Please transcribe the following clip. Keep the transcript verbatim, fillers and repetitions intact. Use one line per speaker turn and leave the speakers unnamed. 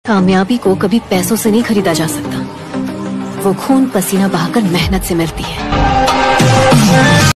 कामयाबी को कभी पैसों से नहीं खरीदा जा सकता। वो खून पसीना बहाकर मेहनत से मिलती है।